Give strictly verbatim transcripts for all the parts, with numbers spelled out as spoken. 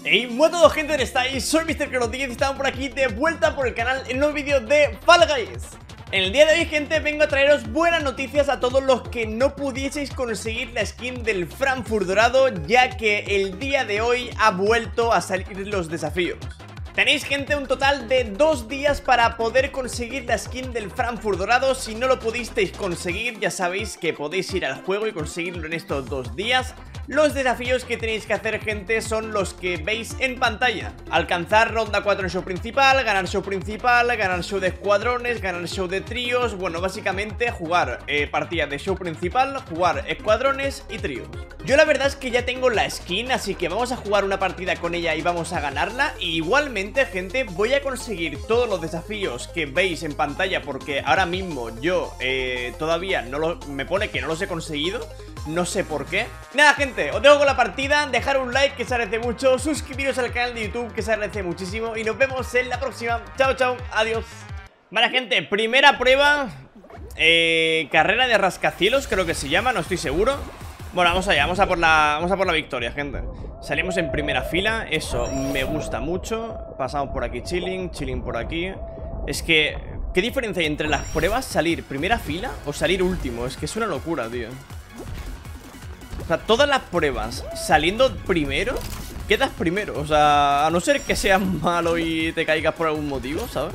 Hey, muy a todos, gente, ¿dónde estáis? Soy mister Crono diez y estamos por aquí de vuelta por el canal en un nuevo vídeo de Fall Guys. En el día de hoy, gente, vengo a traeros buenas noticias a todos los que no pudieseis conseguir la skin del Frankfurt Dorado, ya que el día de hoy ha vuelto a salir los desafíos. Tenéis, gente, un total de dos días para poder conseguir la skin del Frankfurt Dorado. Si no lo pudisteis conseguir, ya sabéis que podéis ir al juego y conseguirlo en estos dos días. Los desafíos que tenéis que hacer, gente, son los que veis en pantalla. Alcanzar ronda cuatro en show principal, ganar show principal, ganar show de escuadrones, ganar show de tríos. Bueno, básicamente jugar eh, partidas de show principal, jugar escuadrones y tríos. Yo la verdad es que ya tengo la skin, así que vamos a jugar una partida con ella y vamos a ganarla. Y igualmente, gente, voy a conseguir todos los desafíos que veis en pantalla, porque ahora mismo yo eh, todavía no lo, me pone que no los he conseguido. No sé por qué. Nada, gente, os dejo con la partida. Dejar un like, que se agradece mucho. Suscribiros al canal de YouTube, que se agradece muchísimo. Y nos vemos en la próxima. Chao, chao, adiós. Vale, gente, primera prueba. eh, Carrera de rascacielos, creo que se llama, no estoy seguro. Bueno, vamos allá, vamos a por la, vamos a por la victoria, gente. Salimos en primera fila, eso me gusta mucho. Pasamos por aquí chilling, chilling por aquí. Es que, ¿qué diferencia hay entre las pruebas? ¿Salir primera fila o salir último? Es que es una locura, tío. O sea, todas las pruebas saliendo primero, quedas primero. O sea, a no ser que seas malo y te caigas por algún motivo, ¿sabes?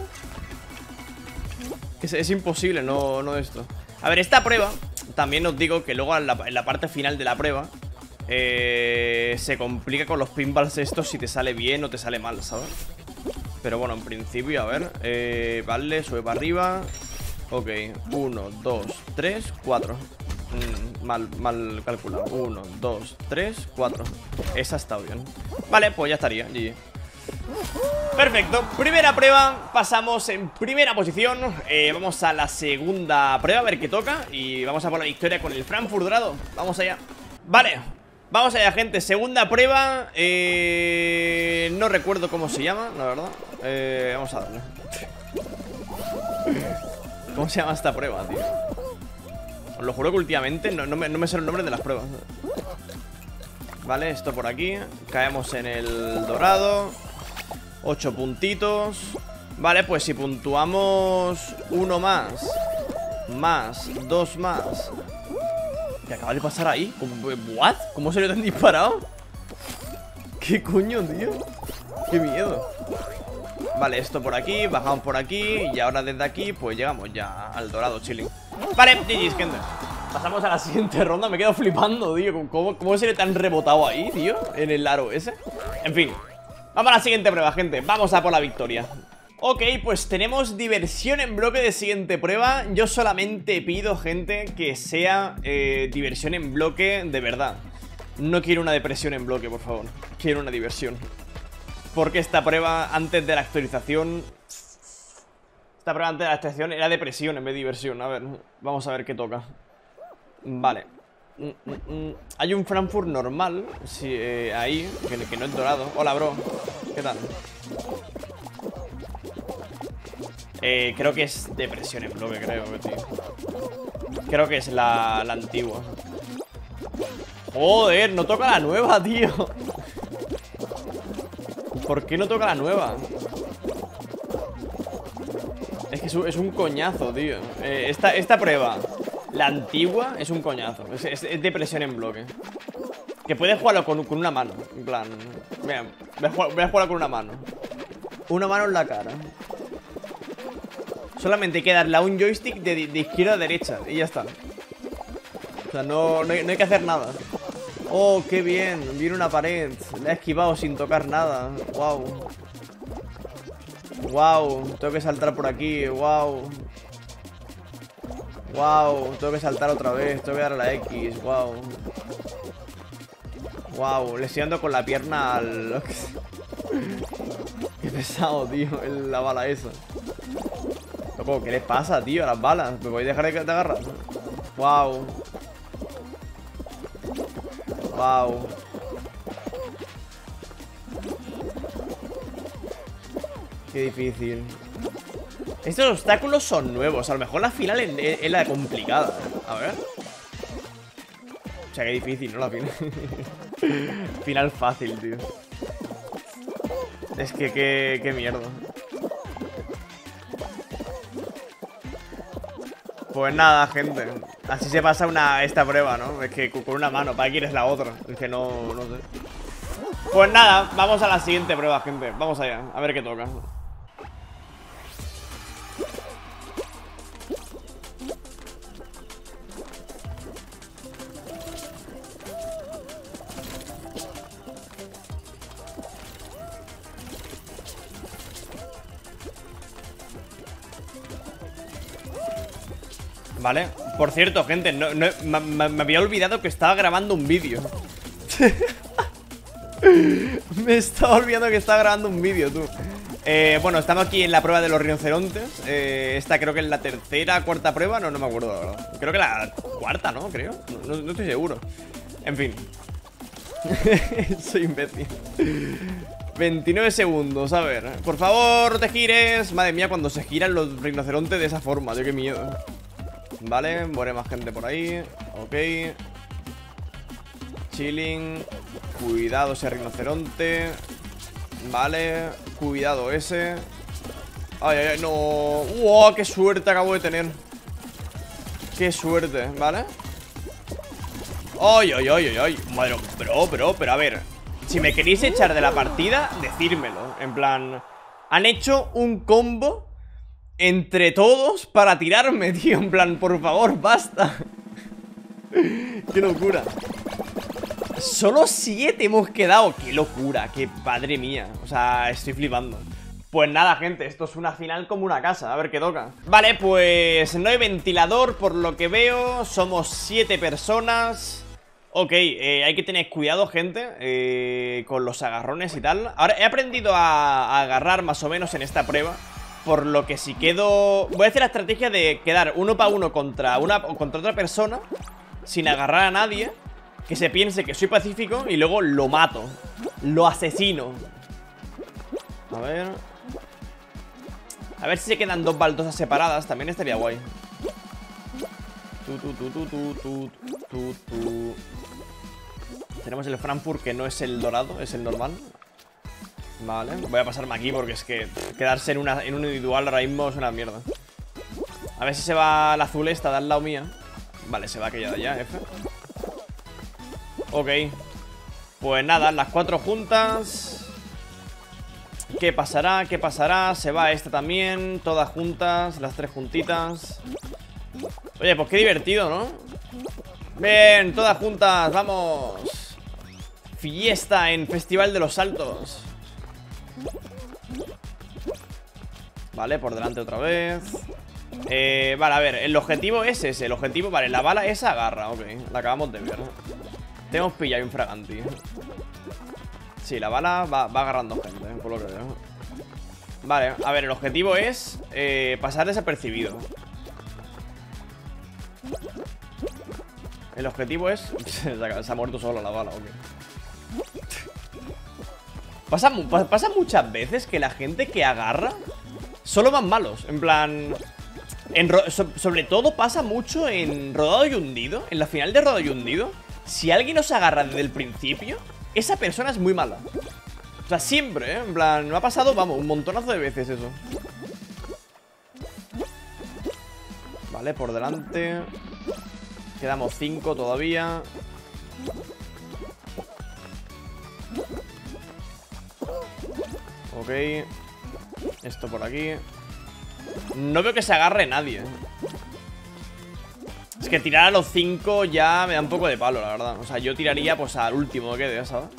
Es, es imposible, no, no esto. A ver, esta prueba, también os digo que luego en la, en la parte final de la prueba eh, se complica con los pinballs estos si te sale bien o te sale mal, ¿sabes? Pero bueno, en principio, a ver eh, vale, sube para arriba. Ok, uno, dos, tres, cuatro. Mm, mal, mal calculado. uno, dos, tres, cuatro. Esa está bien. Vale, pues ya estaría. G G. Perfecto, primera prueba. Pasamos en primera posición. eh, Vamos a la segunda prueba, a ver qué toca. Y vamos a por la victoria con el Frankfurt Dorado. Vamos allá. Vale, vamos allá, gente, segunda prueba. eh, No recuerdo cómo se llama, la verdad. eh, Vamos a darle. ¿Cómo se llama esta prueba, tío? Os lo juro que últimamente no, no, me, no me sé el nombre de las pruebas. Vale, esto por aquí. Caemos en el dorado. Ocho puntitos. Vale, pues si puntuamos uno más, más, dos más. ¿Qué acaba de pasar ahí? ¿What? ¿Cómo se le han disparado? ¿Qué coño, tío? Qué miedo. Vale, esto por aquí, bajamos por aquí. Y ahora desde aquí, pues llegamos ya al dorado chilling. Vale, G G's, gente. Pasamos a la siguiente ronda. Me quedo flipando, tío. ¿Cómo, cómo se le tan rebotado ahí, tío? En el aro ese. En fin, vamos a la siguiente prueba, gente. Vamos a por la victoria. Ok, pues tenemos diversión en bloque de siguiente prueba. Yo solamente pido, gente, que sea eh, diversión en bloque de verdad. No quiero una depresión en bloque, por favor. Quiero una diversión. Porque esta prueba antes de la actualización Esta prueba antes de la actualización era depresión en vez de diversión. A ver, vamos a ver qué toca. Vale. mm, mm, mm. Hay un Frankfurt normal, sí, eh, ahí, que, que no es dorado. Hola, bro, ¿qué tal? Eh, creo que es depresión en bloque, creo, tío. Creo que es la, la antigua. Joder, no toca la nueva, tío. ¿Por qué no toca la nueva? Es que es un, es un coñazo, tío. eh, esta, esta prueba, la antigua, es un coñazo. Es, es, es depresión en bloque. Que puedes jugarlo con, con una mano. En plan, mira, voy a, jugar, voy a jugarlo con una mano. Una mano en la cara. Solamente hay que darle a un joystick de, de izquierda a derecha y ya está. O sea, no, no, hay, no hay que hacer nada. Oh, qué bien, viene una pared. La he esquivado sin tocar nada. Wow. Wow, tengo que saltar por aquí. Wow. Wow, tengo que saltar otra vez. Tengo que dar a la X. Wow. Wow, le estoy dando con la pierna al... Qué pesado, tío, la bala esa. Loco, ¿qué les pasa, tío, a las balas? ¿Me podéis dejar de, de agarrar? Wow. Wow. Qué difícil. Estos obstáculos son nuevos. A lo mejor la final es, es la complicada. A ver. O sea, qué difícil, ¿no? La final. Final fácil, tío. Es que qué, qué mierda. Pues nada, gente. Así se pasa una, esta prueba, ¿no? Es que con una mano, ¿para qué quieres la otra? Es que no, no sé. Pues nada, vamos a la siguiente prueba, gente. Vamos allá, a ver qué toca. Vale, por cierto, gente, no, no, me, me había olvidado que estaba grabando un vídeo. Me estaba olvidando que estaba grabando un vídeo, tú. eh, Bueno, estamos aquí en la prueba de los rinocerontes. eh, Esta creo que es la tercera, cuarta prueba. No, no me acuerdo, la verdad. Creo que la cuarta, ¿no? Creo, no, no, no estoy seguro. En fin. Soy imbécil. veintinueve segundos, a ver. Por favor, no te gires. Madre mía, cuando se giran los rinocerontes de esa forma, tío, qué miedo. Vale, muere más gente por ahí. Ok. Chilling. Cuidado ese rinoceronte. Vale, cuidado ese. Ay, ay, ay, no. ¡Wow! ¡Qué suerte acabo de tener! ¡Qué suerte! ¿Vale? ¡Ay, ay, ay, ay, ay! Madre, bro, bro, pero a ver, si me queréis echar de la partida, decírmelo. En plan, han hecho un combo entre todos para tirarme, tío. En plan, por favor, basta. ¡Qué locura! Solo siete hemos quedado. ¡Qué locura! ¡Qué padre mía! O sea, estoy flipando. Pues nada, gente, esto es una final como una casa. A ver qué toca. Vale, pues no hay ventilador por lo que veo. Somos siete personas. Ok, eh, hay que tener cuidado, gente, eh, con los agarrones y tal. Ahora, he aprendido a, a agarrar más o menos en esta prueba. Por lo que si quedo... Voy a hacer la estrategia de quedar uno para uno contra, una, contra otra persona sin agarrar a nadie. Que se piense que soy pacífico y luego lo mato. Lo asesino. A ver... A ver si se quedan dos baldosas separadas. También estaría guay. Tu, tu, tu, tu, tu, tu, tu, tu. Tenemos el Frankfurt, que no es el dorado, es el normal. Vale, voy a pasarme aquí porque es que quedarse en, una, en un individual ahora mismo es una mierda. A ver si se va la azul esta de al lado mía. Vale, se va aquella de allá, F. Ok. Pues nada, las cuatro juntas. ¿Qué pasará? ¿Qué pasará? Se va esta también. Todas juntas, las tres juntitas. Oye, pues qué divertido, ¿no? Bien, todas juntas, vamos. Fiesta en Festival de los Saltos. Vale, por delante otra vez. eh, Vale, a ver, el objetivo es ese. El objetivo, vale, la bala esa agarra. Ok, la acabamos de ver. Te hemos pillado un fraganti. Sí, la bala va, va agarrando gente, por lo que veo. Vale, a ver, el objetivo es eh, pasar desapercibido. El objetivo es... Se ha muerto solo la bala, ok. Pasa, pasa muchas veces que la gente que agarra solo van malos. En plan... En so sobre todo pasa mucho en Rodado y Hundido. En la final de Rodado y Hundido, si alguien os agarra desde el principio, esa persona es muy mala. O sea, siempre, ¿eh? En plan, me ha pasado, vamos, un montonazo de veces eso. Vale, por delante. Quedamos cinco todavía. Ok. Esto por aquí. No veo que se agarre nadie. Es que tirar a los cinco ya me da un poco de palo, la verdad. O sea, yo tiraría pues al último que quede, ¿sabes?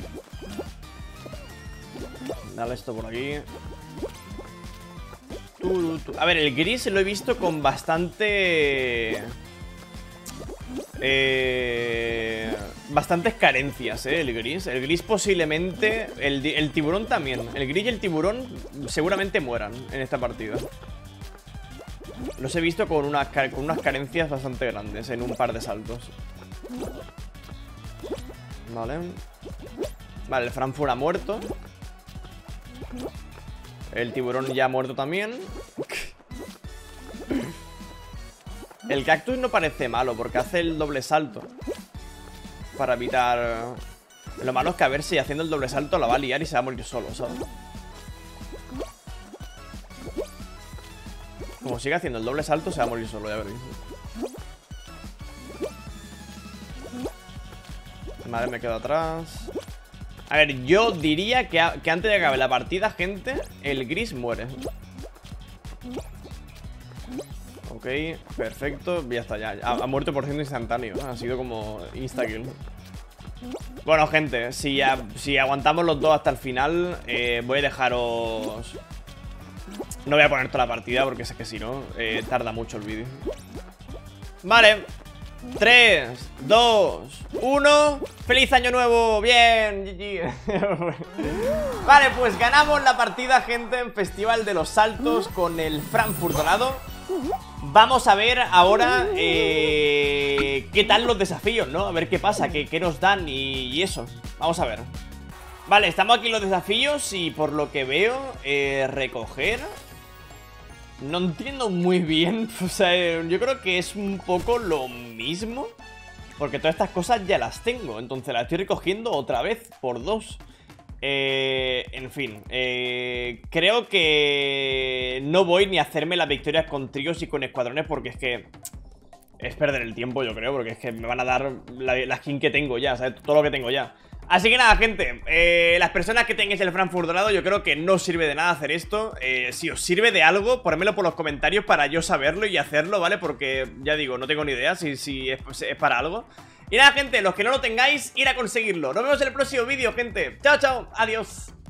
Dale esto por aquí. A ver, el gris lo he visto con bastante... Eh... Bastantes carencias, ¿eh? El gris. El gris posiblemente... El, el tiburón también. El gris y el tiburón seguramente mueran en esta partida. Los he visto con unas, con unas carencias bastante grandes en un par de saltos. Vale. Vale, el Frankfurt ha muerto. El tiburón ya ha muerto también. El cactus no parece malo porque hace el doble salto para evitar... Lo malo es que a ver si haciendo el doble salto la va a liar y se va a morir solo, ¿sabes? Como siga haciendo el doble salto, se va a morir solo, ya veréis. Vale, me quedo atrás. A ver, yo diría que, a, que antes de que acabe la partida, gente, el gris muere. Ok, perfecto. Ya está, ya. Ha, ha muerto por ciento instantáneo. Ha sido como insta-kill. Bueno, gente, si, a, si aguantamos los dos hasta el final, eh, voy a dejaros... No voy a poner toda la partida porque sé que si no, eh, tarda mucho el vídeo. Vale. tres, dos, uno. ¡Feliz año nuevo! ¡Bien! G G. Vale, pues ganamos la partida, gente, en Festival de los Saltos con el Frankfurt dorado. Vamos a ver ahora eh, qué tal los desafíos, ¿no? A ver qué pasa, qué, qué nos dan y, y eso. Vamos a ver. Vale, estamos aquí en los desafíos y por lo que veo, eh, recoger... No entiendo muy bien, o sea, yo creo que es un poco lo mismo. Porque todas estas cosas ya las tengo, entonces las estoy recogiendo otra vez por dos. Eh, en fin, eh, creo que no voy ni a hacerme las victorias con tríos y con escuadrones porque es que es perder el tiempo, yo creo, porque es que me van a dar la, la skin que tengo ya, ¿sabes? Todo lo que tengo ya. Así que nada, gente, eh, las personas que tengáis el Frankfurt dorado, yo creo que no sirve de nada hacer esto. eh, Si os sirve de algo, ponedmelo por los comentarios para yo saberlo y hacerlo, ¿vale? Porque, ya digo, no tengo ni idea si, si es, es para algo. Y nada, gente, los que no lo tengáis, ir a conseguirlo. Nos vemos en el próximo vídeo, gente. Chao, chao, adiós.